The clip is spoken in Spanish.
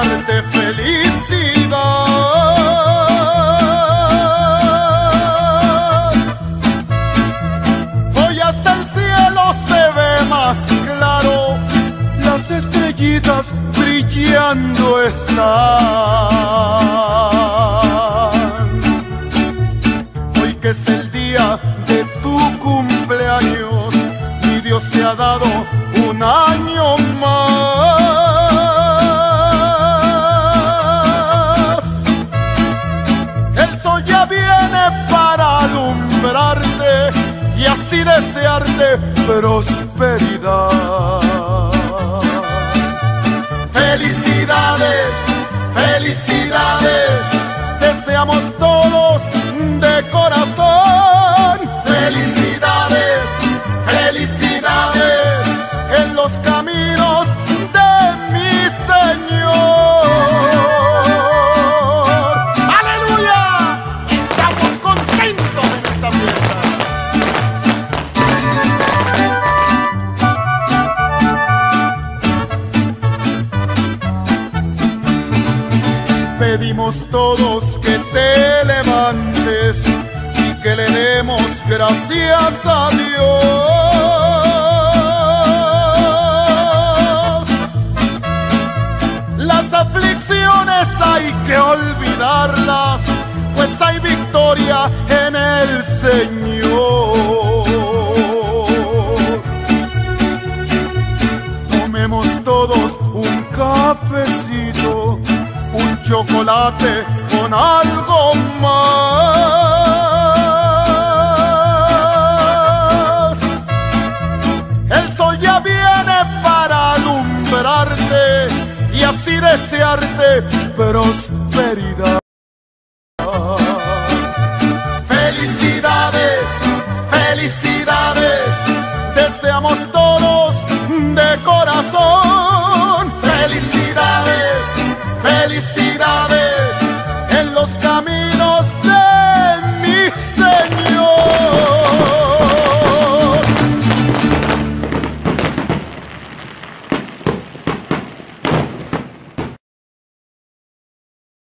darte felicidad. Hoy hasta el cielo se ve más claro, las estrellitas brillando están. Hoy que es el día de tu cumpleaños, mi Dios te ha dado un año más. El sol ya viene para alumbrarte y así desearte prosperidad. Felicidades, felicidades, deseamos todos de corazón. Felicidades, felicidades, en los caminos de mi Señor. ¡Aleluya! Estamos contentos en esta fiesta. Pedimos todos que te levantes y que le demos gracias a Dios. Las aflicciones hay que olvidarlas, pues hay victoria en el Señor. Tomemos todos un cafecito, un chocolate con algo más. El sol ya viene para alumbrarte y así desearte prosperidad.